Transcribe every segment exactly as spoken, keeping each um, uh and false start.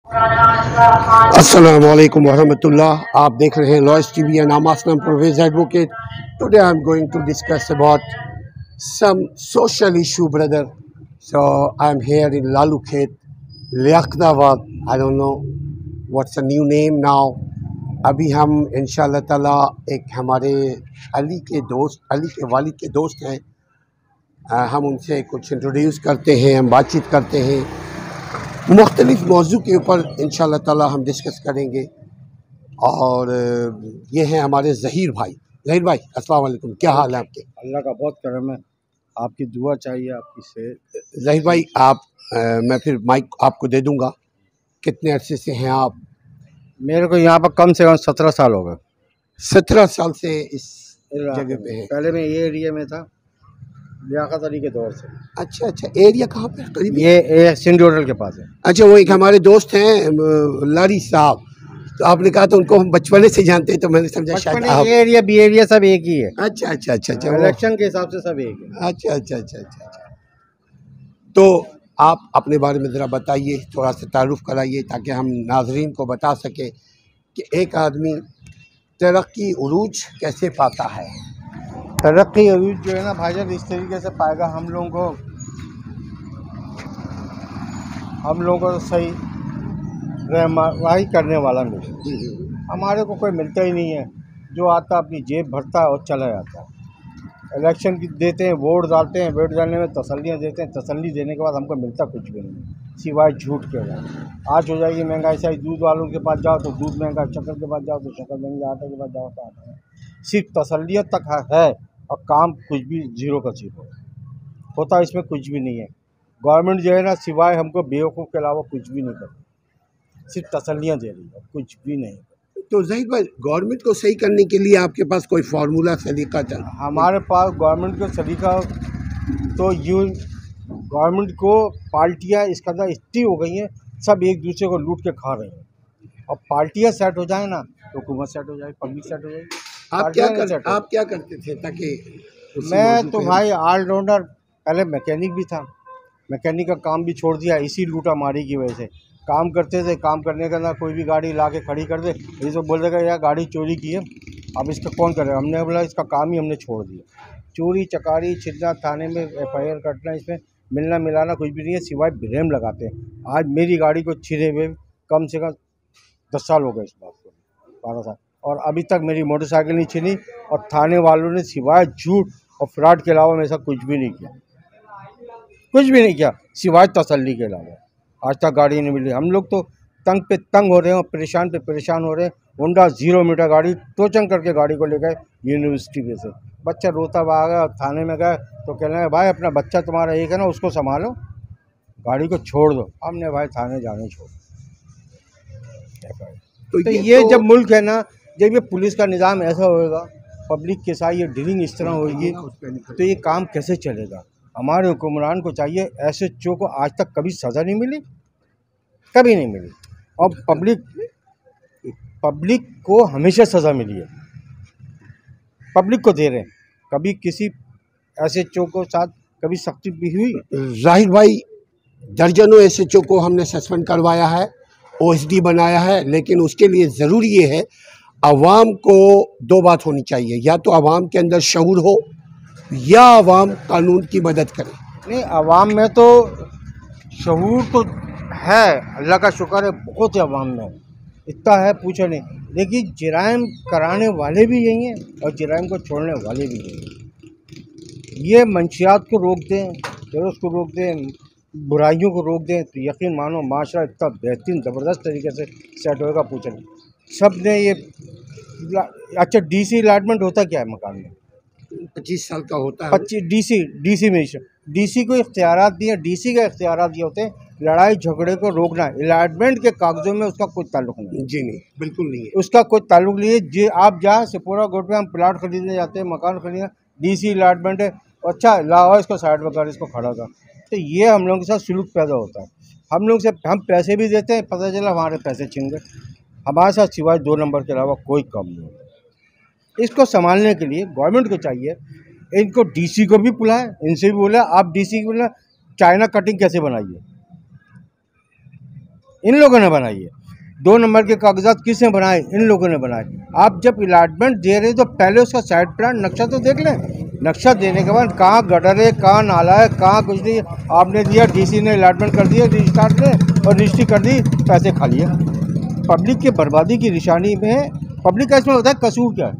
अस्सलाम वालेकुम वरहमतुल्लाह। आप देख रहे हैं लॉयस TV and I'm Aslam Pervez Advocate. Today I'm going to discuss about some social issue, brother. So I'm here in Lalu Khet, Liaknawad. I don't know what's the new name now. अभी हम इंशाल्लाह ताला एक हमारे अली के दोस्त अली के वालिद के दोस्त हैं, आ, हम उनसे कुछ इंट्रोड्यूस करते हैं, हम बातचीत करते हैं, मुख्तलिफ मौजू के ऊपर इंशाल्लाह ताला हम डिस्कस करेंगे। और ये हैं हमारे ज़हीर भाई। ज़हीर भाई अस्सलाम वालेकुम, क्या हाल है आपके? अल्लाह का बहुत करम है, आपकी दुआ चाहिए, आपकी सेहत। ज़हीर भाई आप आ, मैं फिर माइक आपको दे दूंगा। कितने अरसे से हैं आप? मेरे को यहाँ पर कम से कम सत्रह साल हो गए। सत्रह साल से इस जगह पे हैं। पहले मैं ये एरिया में था लियाकत अली के दौर से। अच्छा अच्छा, एरिया कहाँ पे करीब? ये ए, सिंध होटल के पास है। अच्छा, वो एक हमारे दोस्त हैं लारी साहब, तो आपने कहा तो उनको हम बचपने से जानते हैं, तो मैंने समझा शायद आप। ये एरिया बी एरिया सब एक ही है। अच्छा अच्छा अच्छा अच्छा, इलेक्शन के हिसाब से सब एक है। अच्छा अच्छा अच्छा अच्छा अच्छा। तो आप अपने बारे में ज़रा बताइए, थोड़ा सा तारुफ कराइए ताकि हम नाजरीन को बता सकें कि एक आदमी तरक्की उरूज कैसे पाता है। तरक्की अरूज जो है ना भाईजान, इस तरीके से पाएगा, हम लोगों को हम लोगों को सही रहनुमाई करने वाला मिले। हमारे को कोई मिलता ही नहीं है, जो आता अपनी जेब भरता है और चला जाता है। इलेक्शन की देते हैं, वोट डालते हैं, वोट डालने में तसल्लियाँ देते हैं, तसल्ली देने के बाद हमको मिलता कुछ भी नहीं सिवाय झूठ के। आज हो जाएगी महंगाई, शाही दूध वालों के पास जाओ तो दूध महंगा, शक्कर के पास जाओ तो शक्कर महंगी, आटे के पास जाओ तो आटा। सिर्फ तसल्लियत तक है और काम कुछ भी जीरो का जीरो होता, इसमें कुछ भी नहीं है। गवर्नमेंट जो है ना सिवाय हमको बेवकूफ़ के अलावा कुछ भी नहीं करती, सिर्फ तसल्लियाँ दे रही है, कुछ भी नहीं। तो ज़हीर भाई, गवर्नमेंट को सही करने के लिए आपके पास कोई फार्मूला सलीका चल? हमारे पास गवर्नमेंट का सलीका तो यूँ, गवर्नमेंट को पार्टियाँ इसके अंदर इतनी हो गई हैं, सब एक दूसरे को लूट के खा रहे हैं। और पार्टियाँ सेट हो जाए ना तो हुकूमत सेट हो जाए, पब्लिक सेट हो जाएगी। आप क्या कर, आप क्या करते थे ताकि? मैं तो भाई ऑलराउंडर, पहले मैकेनिक भी था, मैकेनिक का काम भी छोड़ दिया इसी लूटा मारी की वजह से। काम करते थे, काम करने के अंदर कोई भी गाड़ी ला के खड़ी कर दे, ये तो बोल देगा यार गाड़ी चोरी की है, अब इसका कौन करेगा। हमने बोला इसका काम ही हमने छोड़ दिया। चोरी चकारी छिलना, थाने में एफ आई आर कटना, इसमें मिलना मिलाना कुछ भी नहीं है, सिवाय ब्लेम लगाते हैं। आज मेरी गाड़ी को छिरे हुए कम से कम दस साल हो गए इस बात को, बारह साल, और अभी तक मेरी मोटरसाइकिल नहीं छिनी। और थाने वालों ने सिवाय झूठ और फ्रॉड के अलावा मेरे साथ कुछ भी नहीं किया, कुछ भी नहीं किया सिवाय तसल्ली के अलावा। आज तक गाड़ी नहीं मिली। हम लोग तो तंग पे तंग हो रहे हैं और परेशान पे परेशान हो रहे हैं। होंडा जीरो मीटर गाड़ी टोचन करके गाड़ी को ले गए यूनिवर्सिटी पे से, बच्चा रोता हुआ आ गया, थाने में गए तो कह रहे हैं भाई अपना बच्चा तुम्हारा एक है ना, उसको संभालो, गाड़ी को छोड़ दो। हमने भाई थाने जाने छोड़। तो, तो ये तो... जब मुल्क है ना, जब ये पुलिस का निज़ाम ऐसा होएगा, पब्लिक के साथ ये डीलिंग इस तरह होगी, तो ये काम कैसे चलेगा। हमारे हुक्मरान को चाहिए, ऐसे चो को आज तक कभी सज़ा नहीं मिली, कभी नहीं मिली, और पब्लिक पब्लिक को हमेशा सज़ा मिली है, पब्लिक को दे रहे हैं। कभी किसी ऐसे चो को साथ कभी सख्ती भी हुई? ज़ाहिर भाई, दर्जनों ऐसे चो को हमने सस्पेंड करवाया है, ओ एस डी बनाया है, लेकिन उसके लिए ज़रूरी ये है आवाम को दो बात होनी चाहिए, या तो आवाम के अंदर शऊर हो या आवाम कानून की मदद करे। नहीं, आवाम में तो शऊर तो है, अल्लाह का शुक्र है, बहुत है आवाम में, इतना है पूछो नहीं। लेकिन जराइम कराने वाले भी यही हैं और जराइम को छोड़ने वाले भी यही हैं। ये मंशियात को रोक दें, टेररिस को रोक दें, बुराइयों को रोक दें, तो यकीन मानो माशरा इतना बेहतरीन ज़बरदस्त तरीके से सेट होएगा, पूछो नहीं। सब ने ये अच्छा डीसी अलॉटमेंट होता क्या है मकान में? पच्चीस साल का होता है। पच्चीस डीसी डीसी में डीसी को इख्तियारात दिए, डीसी के इख्तियारात दिए होते हैं लड़ाई झगड़े को रोकना। अलॉटमेंट के कागजों में उसका कोई ताल्लुक नहीं। जी नहीं, बिल्कुल नहीं है, उसका उसका कोई ताल्लुक नहीं है। जी आप जहाँ सिपोरा गोट में हम प्लाट खरीदने जाते हैं, मकान खरीदने, डीसी अलॉटमेंट है, अच्छा लाओ इसको साइड में कर, इसको खड़ा कर। तो ये हम लोगों के साथ सुलूक पैदा होता है। हम लोग से हम पैसे भी देते हैं, पता चला हमारे पैसे छीन गए। हमारे साथ सिवाय दो नंबर के अलावा कोई काम नहीं होता। इसको संभालने के लिए गवर्नमेंट को चाहिए, इनको डीसी को भी बुलाए, इनसे भी बोला आप डीसी को बोला चाइना कटिंग कैसे बनाइए, इन लोगों ने बनाई है। दो नंबर के कागजात किसने बनाए? इन लोगों ने बनाए। आप जब अलाटमेंट दे रहे तो पहले उसका साइड प्लान नक्शा तो देख लें। नक्शा देने के बाद कहाँ गटर है, कहाँ नाला है, कहाँ कुछ नहीं, आपने दिया, डीसी ने अलाटमेंट कर दिया रजिस्ट्रार ने और रजिस्ट्री कर दी, पैसे खा लिए। पब्लिक की बर्बादी की निशानी में पब्लिक का इसमें होता है कसूर क्या है?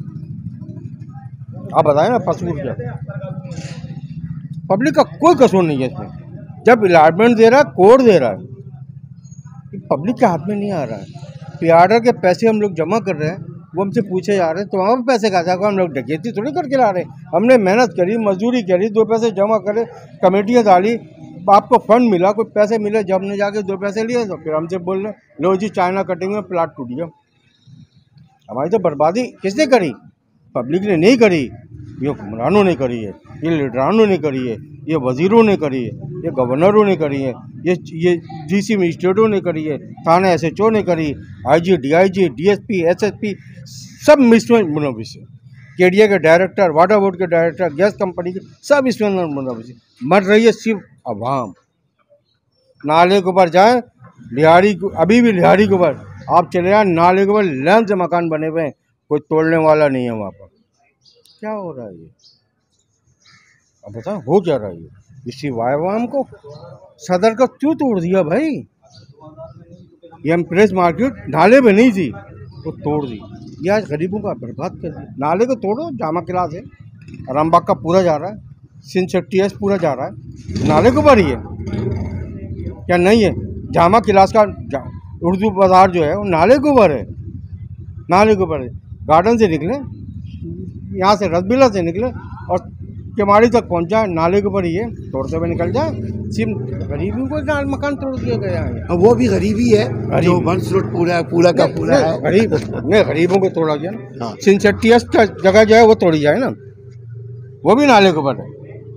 आप बताएं ना, कसूर क्या है? पब्लिक का कोई कसूर नहीं है इसमें। जब अलाटमेंट दे रहा है, कोर्ट दे रहा है, पब्लिक के हाथ में नहीं आ रहा है। पीआरआर के पैसे हम लोग जमा कर रहे हैं, वो हमसे पूछे जा रहे हैं तो हम पैसे कहा जाएगा? हम लोग डकैती थोड़ी करके ला रहे हैं। हमने मेहनत करी, मजदूरी करी, दो पैसे जमा करे, कमेटियाँ डाली, आपको फंड मिला, कोई पैसे मिले, जब ने जाके दो पैसे लिए तो फिर हमसे बोल रहे लो जी चाइना कटिंग में प्लाट टूट गया। हमारी तो बर्बादी किसने करी? पब्लिक ने नहीं करी, ये हुक्मरानों ने करी है, ये लीडरानों ने करी है, ये वजीरों ने करी है, ये गवर्नरों ने करी है, ये ये डीसी मजिस्ट्रेटों ने करी है, थाना एसएचओ ने करी, आईजी, डीआईजी, डीएसपी, एसएसपी सब इसमें मुलविस है। केडीए के डायरेक्टर, वाटर बोर्ड के डायरेक्टर, गैस कंपनी के सब इसमें मुलविस है। मर रही है सिर्फ अवाम। नाले के ऊपर जाए, लिहाड़ी को, अभी भी लिहाड़ी के ऊपर आप चले जाए, नाले के ऊपर लैन से मकान बने हुए हैं, कोई तोड़ने वाला नहीं है वहाँ पर। क्या हो रहा है ये? अब बताओ हो क्या रहा है ये? इसी वायवाम को सदर का क्यों तोड़ दिया भाई? ये हम प्रेस मार्केट नाले में नहीं थी तो तोड़ दी, ये आज गरीबों का बर्बाद कर दिया। नाले को तोड़ो, जामा क्लास है, रामबाग का पूरा जा रहा है, सिंध शक्ति पूरा जा रहा है, नाले के ऊपर ही है क्या? नहीं है। जामा क्लास का उर्दू बाजार जो है वो नाले के ऊपर है, नाले के ऊपर है। गार्डन से निकले, यहाँ से रसबिल्ला से निकले और केमाड़ी तक पहुँच जाए, नाले के ऊपर ही है, तोड़ते हुए निकल जाए। सिर्फ गरीबी को नाल मकान तोड़ दिया गया है। वो भी गरीबी है, जो वंश रोड पूरा पूरा का पूरा है, गरीब नहीं, गरीबों को तोड़ा गया ना। सिंध शक्ति जगह जो है वो तोड़ी जाए ना, वो भी नाले के ऊपर है।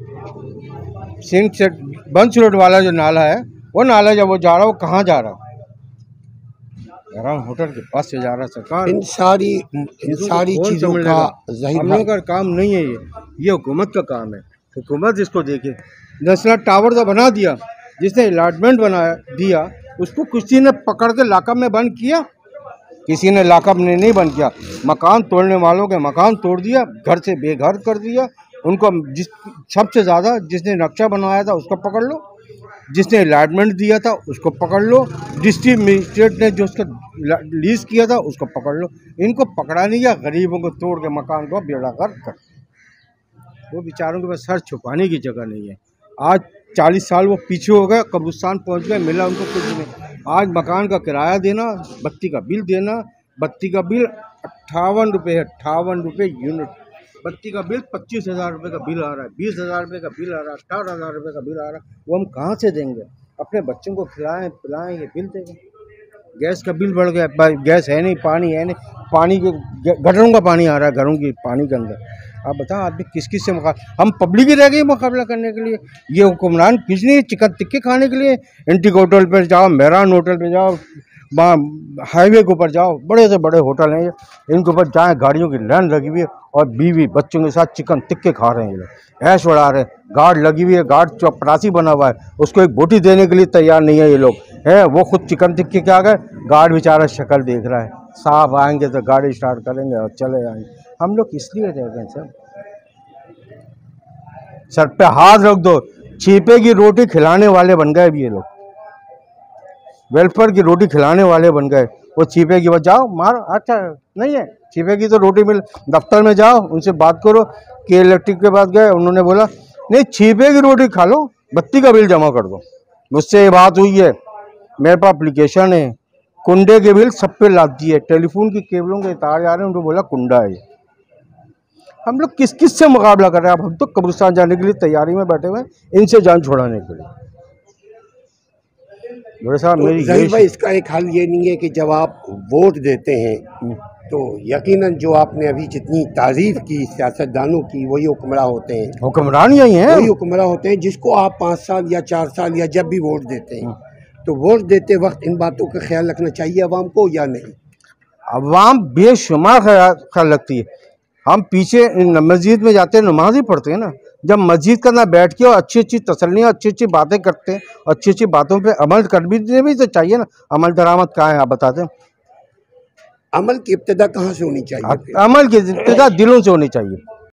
सिंध वंश रोड वाला जो नाला है, वो नाला जब वो जा रहा है, वो कहाँ जा रहा है? होटल के पास से जा रहा है। सरकार इन सारी इन सारी चीज़ों का हम लोगों का काम नहीं है, ये ये हुकूमत का काम है। हुकूमत इसको देखे। नेशनल टावर तो बना दिया, जिसने अलाटमेंट बनाया दिया उसको किसी ने पकड़ के लाकअप में बंद किया? किसी ने लाकअप में नहीं बंद किया। मकान तोड़ने वालों के मकान तोड़ दिया, घर से बेघर कर दिया उनको। जिस सबसे ज़्यादा जिसने नक्शा बनवाया था उसको पकड़ लो, जिसने अलाटमेंट दिया था उसको पकड़ लो, डिस्ट्रिक्ट मजिस्ट्रेट ने जो उसका लीज किया था उसको पकड़ लो। इनको पकड़ा नहीं गया, गरीबों को तोड़ के मकान को बेड़ागर कर। वो बेचारों के पास सर छुपाने की जगह नहीं है। आज चालीस साल वो पीछे हो गए, कब्रिस्तान पहुंच गए, मिला उनको कुछ नहीं। आज मकान का किराया देना, बत्ती का बिल देना, बत्ती का बिल अट्ठावन रुपये है, अट्ठावन रुपये यूनिट। बत्ती का बिल पच्चीस हज़ार रुपये का बिल आ रहा है, बीस हज़ार रुपये का बिल आ रहा है, अठारह हज़ार रुपये का बिल आ रहा है। वो हम कहाँ से देंगे? अपने बच्चों को खिलाएं पिलाएं, ये बिल देंगे। गैस का बिल बढ़ गया, गैस है नहीं, पानी है नहीं, पानी के गटरों का पानी आ रहा है घरों की पानी के अंदर। आप बताओ आदमी किस किस से मुकाबला? हम पब्लिक ही रह गई मुकाबला करने के लिए। ये हुक्मरान कुछ नहीं, चिकन टिक्के खाने के लिए। एंटीक होटल पर जाओ, मेहरान होटल पर जाओ, वहाँ हाईवे के ऊपर जाओ, बड़े से बड़े होटल हैं ये, इनके ऊपर जाएँ, गाड़ियों की लाइन लगी हुई है और बीवी बच्चों के साथ चिकन टिक्के खा रहे हैं ये लोग, ऐश उड़ा रहे हैं। गार्ड लगी हुई है, गार्ड चौपरासी बना हुआ है, उसको एक बोटी देने के लिए तैयार नहीं है ये लोग हैं। वो खुद चिकन टिक्के के आ गए, गार्ड बेचारा शक्ल देख रहा है। साहब आएंगे तो गाड़ी स्टार्ट करेंगे और चले जाएंगे। हम लोग इसलिए रह गए सर, सर पे हाथ रख दो, छीपे की रोटी खिलाने वाले बन गए अभी ये लोग, वेलफेयर की रोटी खिलाने वाले बन गए। वो छीपे की बस जाओ मारो, अच्छा नहीं है छीपे की तो रोटी मिल, दफ्तर में जाओ उनसे बात करो कि इलेक्ट्रिक के पास गए, उन्होंने बोला नहीं छीपे की रोटी खा लो, बत्ती का बिल जमा कर दो। मुझसे ये बात हुई है, मेरे पास एप्लीकेशन है, कुंडे के बिल सब पे लाद दिए, टेलीफोन की केबलों के तार जा रहे हैं, उनको बोला कुंडा है। हम लोग किस किस से मुकाबला कर रहे हैं? अब हम तो कब्रिस्तान जाने के लिए तैयारी में बैठे हुए हैं इनसे जान छुड़ाने के लिए। साहब तो मेरी ज़हीर भाई, इसका एक हल ये नहीं है कि जब आप वोट देते हैं तो यकीनन जो आपने अभी जितनी तारीफ की सियासतदानों की, वही हुक्मरान होते हैं, हुक्मरान यही हैं, वही हुक्मरान होते हैं जिसको आप पाँच साल या चार साल या जब भी वोट देते हैं, तो वोट देते वक्त इन बातों का ख्याल रखना चाहिए अवाम को या नहीं? अवाम बेशुमार ख्याल रखती है। हम पीछे मस्जिद में जाते हैं, नमाज ही पढ़ते हैं ना, जब मस्जिद का ना बैठ के और अच्छी अच्छी तसल्लियाँ अच्छी अच्छी बातें करते हैं, अच्छी अच्छी बातों पे अमल कर भी भी तो चाहिए ना। अमल दरामद कहाँ है आप बता दें। अमल की इब्तिदा कहाँ से होनी चाहिए? अमल की इब्तिदा दिलों से होनी चाहिए।